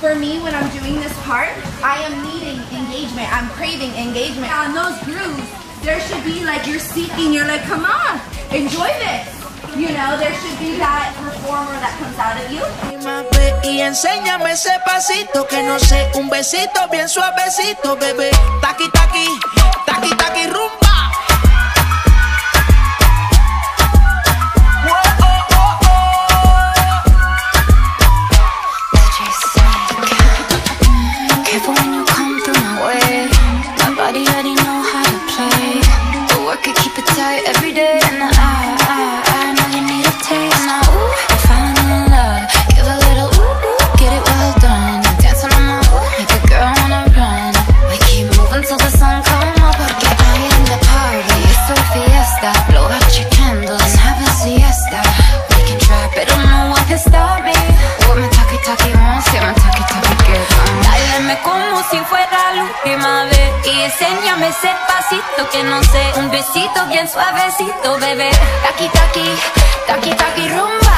For me, when I'm doing this part, I am needing engagement. I'm craving engagement. On those grooves, there should be like you're seeking, you're like, come on, enjoy this. You know, there should be that performer that comes out of you. Y enséñame ese pasito que no sé, un besito bien suavecito, bebé. Taqui, taqui, taqui, taqui, rumba. Careful when you come through my way. My body already know how to play. The work it, keep it tight every day. And I know you need a taste. Now, ooh, I'm falling in love. Give a little ooh, ooh, get it well done. Dancing on my ooh, make a girl wanna run. We keep moving till the sun come up. Porque I am the party, it's a fiesta. Blow out your candles and have a siesta. We can try, but no one can stop me. What my talkie wants, yeah, my talkie good. Dáleme como si fuera la última vez. Y enséñame ese pasito que no sé. Un besito bien suavecito, bebé. Taqui, taqui, taqui, taqui, rumba.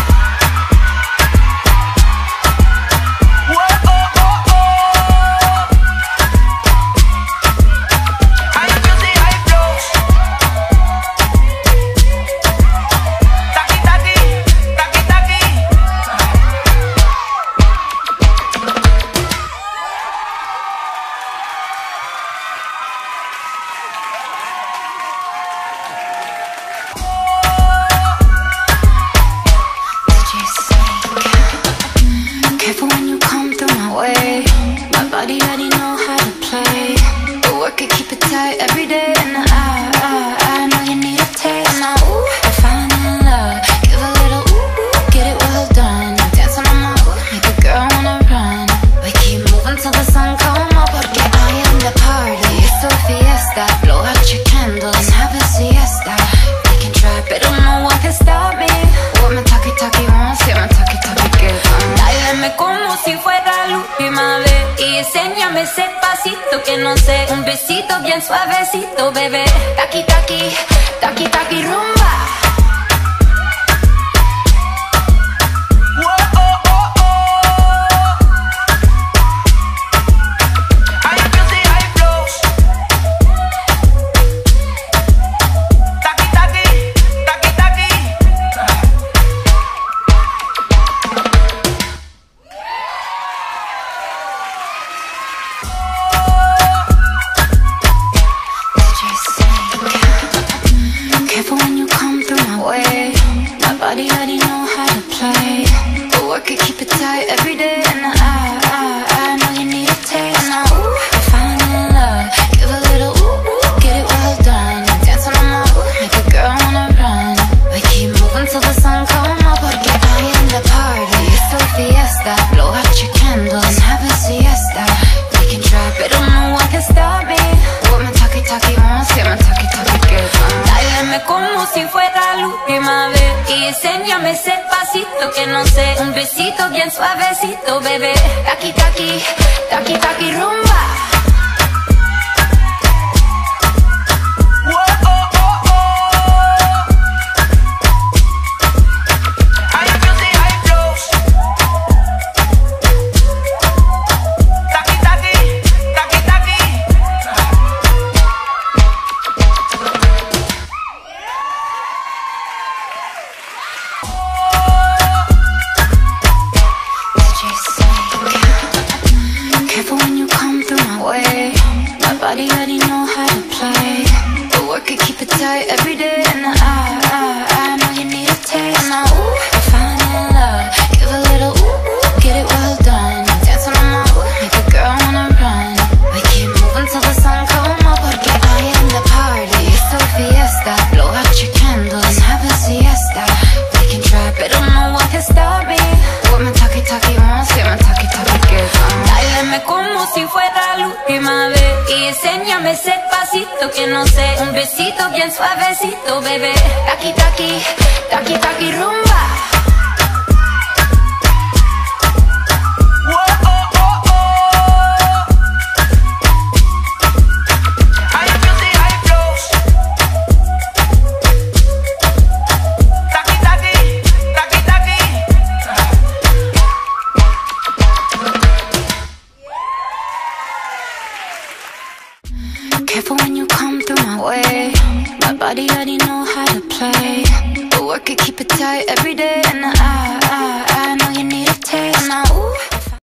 Careful when you come through my way. My body already know how to play. The work it, keep it tight every day. And I know you need a taste. Now, ooh, I'm falling in love. Give a little ooh, ooh, get it well done. Dancing on my ooh, make a girl wanna run. We keep moving till the sun come up. Porque I am the party, it's a fiesta. Blow out your candles and have a siesta. We can try, but no one can stop me. What my talkie wants, yeah, my talkie good. Dáleme como si fuera la última vez. Y enséñame ese pasito que no sé. Un besito bien suavecito, bebé. Taqui, taqui, taqui, taqui, rumba. Careful when you come through my way. My body already know how to play. The work it, keep it tight every day. And I know you need a taste. Now, ooh, I'm falling in love. Give a little ooh, ooh, get it well done. Dancing on my ooh, make a girl wanna run. We keep moving till the sun come up. Porque I am the party, it's a fiesta. Blow out your candles and have a siesta. We can try, but no one can stop me. What my talkie wants, yeah, my talkie good. Dáleme como si fuera la última vez. Y enséñame ese pasito que no sé. Un besito bien suavecito, bebé. Taqui, taqui, taqui, taqui, rumba. Careful when you come through my way. My body already know how to play. The work it, keep it tight every day. And I know you need a taste. Now, ooh, I'm falling in love. Give a little ooh, ooh, get it well done. Dancing on my ooh, make a girl wanna run. We keep moving till the sun come up. Porque I am the party, it's a fiesta. Blow out your candles and have a siesta. We can try, but no one can stop me. What my talkie wants, yeah, my talkie good. Dáleme como si fuera la última vez. Y enséñame ese pasito que no sé. Un besito bien suavecito, bebé. Taqui, taqui, taqui, taqui, rumba. careful when you come through my way. My body already know how to play. But work it, keep it tight every day, and